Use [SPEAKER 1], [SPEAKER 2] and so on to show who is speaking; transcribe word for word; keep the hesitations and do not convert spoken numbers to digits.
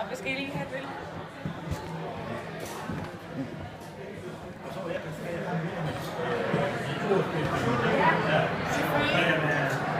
[SPEAKER 1] Hvad skal I lige have et billede? Ja, selvfølgelig.